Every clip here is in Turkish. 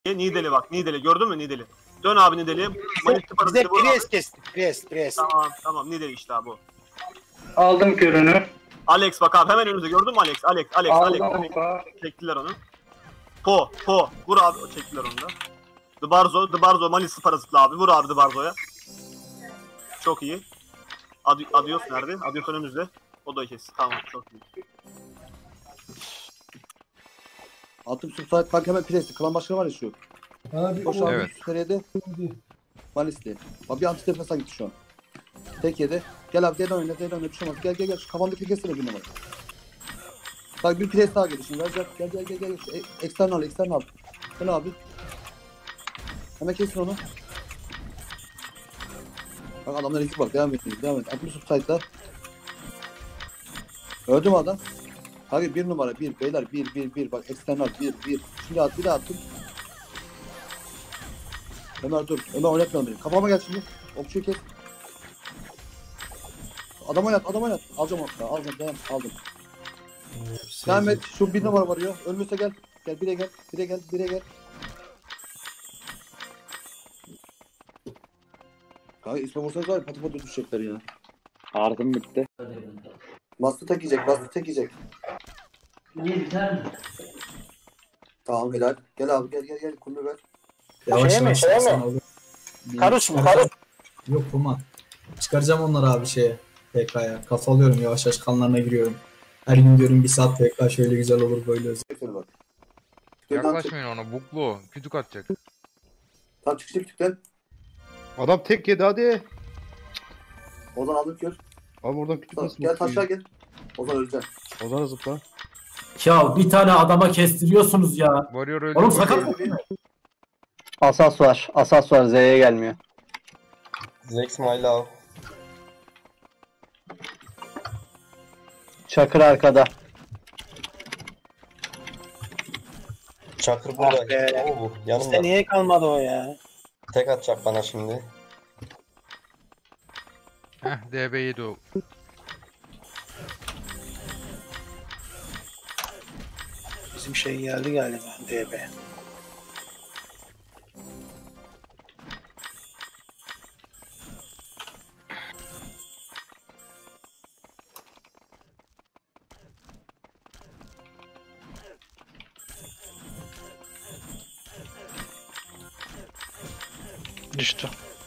Nideli bak. Nideli. Gördün mü Nideli? Dön abi Nideli'ye. Bize Priest kestik. Priest. Tamam Nideli işte abi bu. Aldım körünü. Alex bak abi hemen önümüzde gördün mü Alex? Alex. Aldım. Çektiler onu. Po. Vur abi çektiler onu da. The Barzo Manisi parazitli abi. Vur abi The Barzo'ya. Çok iyi. Adios nerede? Adios önümüzde. O da kes. Tamam çok iyi. Altın subside bak hemen presti. Klan başkanı var ya şu. Koş abi Evet. nerede? Malisli. Bak bir anti defensa gitti şu an. Tek yedi. Gel abi D'den oyna bir şey olmaz. Gel. Şu kafandaki kessene bir numara. Bak bir prest daha geldi şimdi. Gel. Eksternal. Gel abi. Hemen kesin onu. Bak adamlar ekip bak devam et. Altın subside'da. Öldü mü adam? Hadi bir numara beyler bir bak eksternal bir. Şimdi at bir daha attım. Ömer dur. Ömer oynatmayalım beni. Kafama gel şimdi. Okçuyu kes. Adam oynat. Alacağım aldım. Devam et. Şu bir numara varıyor. Ölmüşse gel. Gel bire gel. Kanka isme vursanız var ya patı düşecekler ya. Ardım bitti. Bastı tek yiyecek. Niye biter mi? Tamam helal. Gel abi gel kulübe ver. Yavaş. Karus mu? Yok Puma. Çıkaracağım onları abi PK'ya. Kafa alıyorum yavaş kanlarına giriyorum. Her gün diyorum bir saat PK şöyle güzel olur böyle. Bak. Yaklaşmayın ona. Buklu. Kütük atacak. Tamam çıktıktan. Adam tek yedi hadi. Ozan aldım kör. Abi oradan kütük nasıl Gel taşlar gel. Ozan öleceksin. Ozan zıpla. Ya bir tane adama kestiriyorsunuz ya. Warrior öldü. Oğlum sakat mı? Asas var Z'ye gelmiyor. Zex my love. Çakır arkada. Çakır burada. Oo, yanımda. İşte niye kalmadı o ya? Tek atacak bana şimdi. DB7 o. Bizim şey geldi galiba DB. Düştü.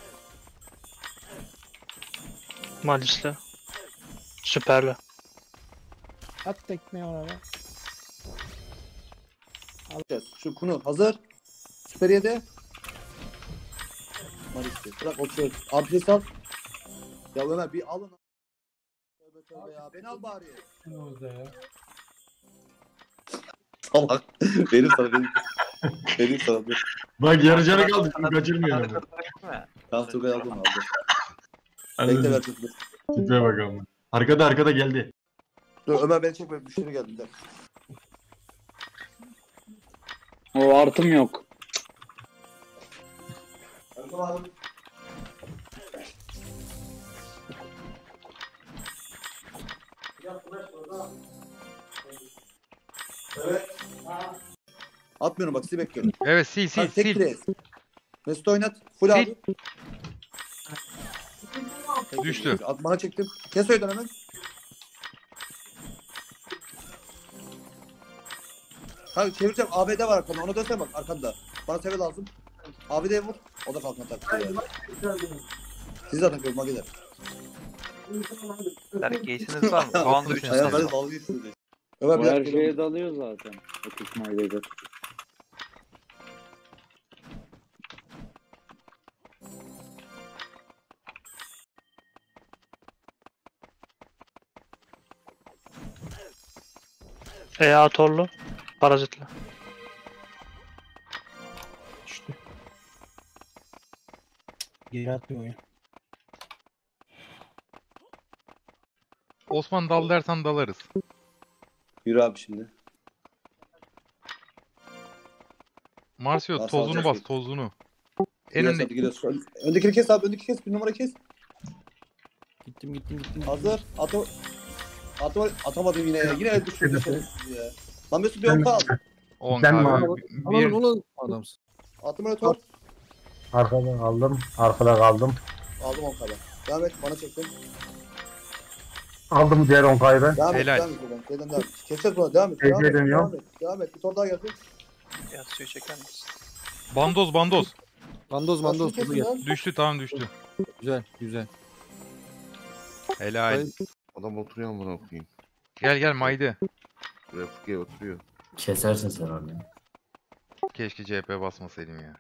Malisli. Süperli. At tekmeyi oraya. Alacağız. Şu kunu hazır. Süper 7. Malisli. Bırak okçuyu. Abi pres al. Ya Ömer bir alın. Tövbe ya. Beni al bari. Ne oldu ya? Salak. Benim sana. Bak yarı canı kaldı. Kaçırmıyor. Tamam Turgay aldım abi. Hadi Bekle ver Turgay. tipe bakalım. Arkada geldi. Dur Ömer beni çekme. Müşteri geldi. Bir dakika. O artım yok. Abi. Evet. Atmıyorum bak sizi bekliyorum. Evet sil. Tek pres. Mesut oynat. Full abi. Düştü. Bana çektim. Kes oydan hemen. Kanka çevireceğim. ABD var arkamda. Ona dönsene bak arkamda. Bana seviye lazım. ABD'ye vur. O da kalkan taktı ya. Siz zaten görme gider. Derkeysiniz var mı? Puan da 3 Ayağa böyle dalga geçsiniz. Ömer bir O her dakika. şeye dalıyor zaten. Okutmayla. Torlu. Parazitli. Düştü. Geri atmıyor oyun. Osman dal dersen dalarız. Yürü abi şimdi. Marsio Mars tozunu alacak bas şey. tozunu. En önde- Öndekini kes abi. Öndeki kes. Bir numara kes. Gittim. Hazır. Atamadım yine ya. Yine düşürdü şerefsiz ya. Lan Mesut bir 10 kaldı. 10 Ben mi abi. abi? Bir Ulan adamsın. Attım öyle tor. Arkadan aldım. Arkada kaldım. Aldım 10 kadar. Devam et. Bana çektim. Aldım diğer 10 kayı ben. Devam et. Helal. Devam et. Devam et. Keseceğiz bunu. Devam et. Tecrübe Devam et. dönüyorum. Devam et. Devam et. Bir tor daha geldi. Ya suyu çeker misin? Bandoz bandoz. Mandoz. Kesin lan. Düştü tamam düştü. Güzel. Helal. Adam oturuyor mu bunu okuyayım? Gel gel Maydi. Refike oturuyor. Kesersin sen onu. Keşke CHP basmasaydım ya.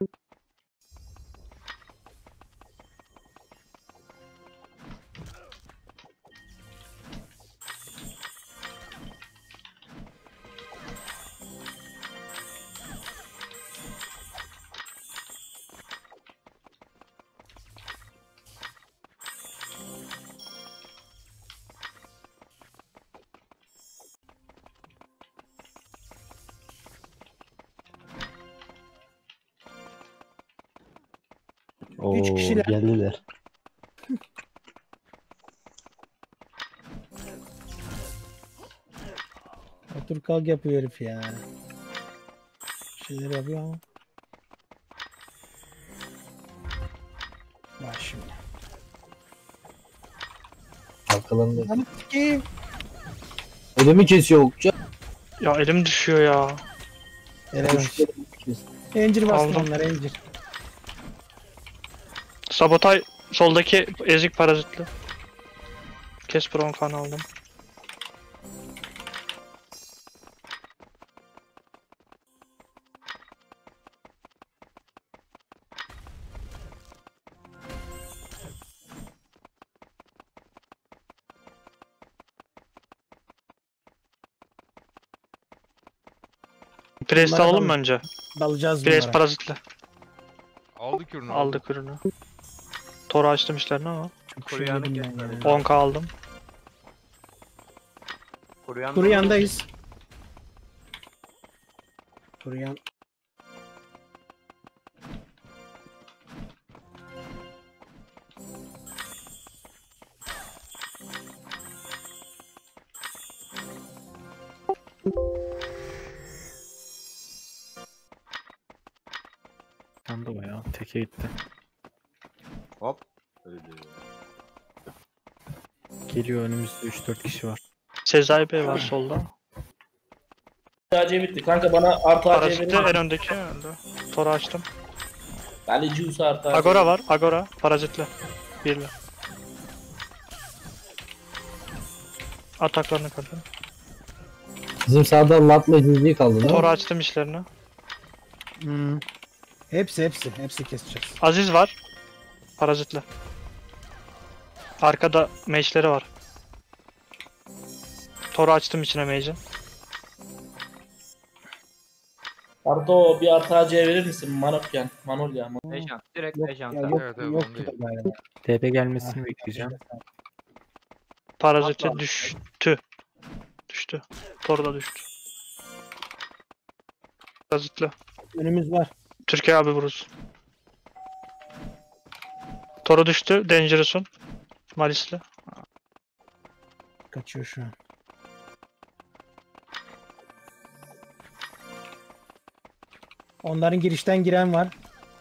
Üç kişiler. Geldiler. Otur kalk yapıyor herif ya. Bir şeyler yapıyor ama. Bak şimdi. Arkalarında. Lan kim? Ödemi kesiyor okça. Ya elim düşüyor ya. Evet. Encir bastım Aldım. onlara encir. Sabotay soldaki ezik parazitli. Kes bronkan aldım. Priest Bunlara alalım mı dalın. önce? Dalacağız Priest bunlara. parazitli. Aldık ürünü. Aldık ürünü. Tora açtım işlerini ama. Çok şey yedim ben ya. 10k aldım. Kuru yandayız. Kuru yan. Yandı o ya. Teke gitti. Hop. Geliyor önümüzde 3-4 kişi var. Sezai Bey var solda. AC bitti. Kanka bana artı AC Parazitli verir en öndeki öldü. Tora açtım. Ali Juice artı AC. Agora var. Agora. Parazitli. Birli. Ataklarını kırdım. Bizim sağda latla cüzdeyi kaldı değil mi? Tora açtım işlerini. Hepsi keseceğiz. Aziz var. Parazitli. Arkada mage'leri var. Tora açtım içine mage'in. Arto bir artı AC verir misin? Manolya. Manolya. Ejan. Direkt Yok, Ejan. ya yok, Evet, evet, yok ondayım. galiba. TP gelmesini bekleyeceğim. Parazitli düştü. Düştü. Tor da düştü. Parazitli. Önümüz var. Türkiye abi vururuz. Tora düştü. Dangerous'un. Malisli. Kaçıyor şu an. Onların girişten giren var.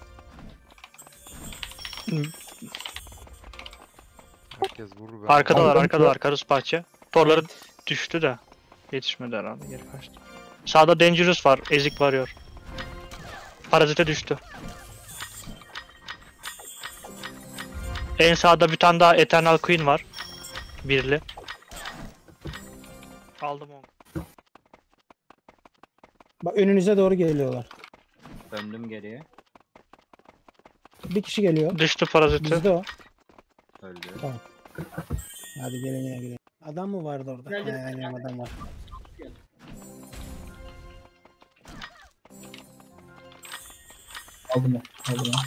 Herkes vurur ben. Arkadalar. Karus bahçe. Torları düştü de. Yetişmedi herhalde. Geri kaçtı. Sağda Dangerous var. Ezik varıyor. Parazite düştü. En sağda bir tane daha Eternal Queen var. Birli. Aldım onu. Bak önünüze doğru geliyorlar. Döndüm geriye. Bir kişi geliyor. Düştü paraziti. Bizde o. Öldü. Hadi gelin gidelim. Adam mı vardı orada? Aynen adam var. Aldım ben. Aldım ben.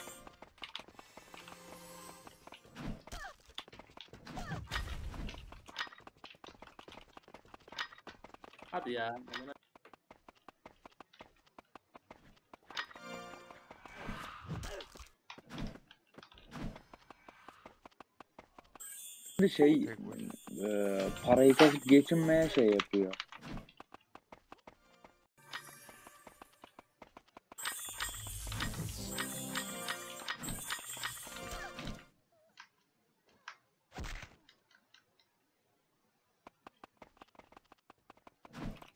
Hadi ya. Şey parayı kasıp geçinmeye şey yapıyor.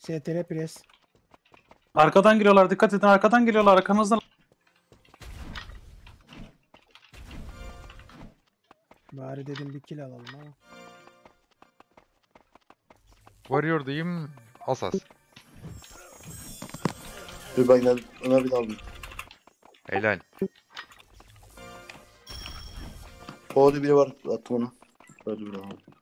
STR pres. Arkadan geliyorlar. Dikkat edin. Arkadan geliyorlar. Arkanızdan. Bari dedim bir kill alalım ama. Warrior'dayım. Asas. Dur ben geldim. Ömer bir aldım. Helal. Orada biri var. Attım onu. Öldü biri aldım.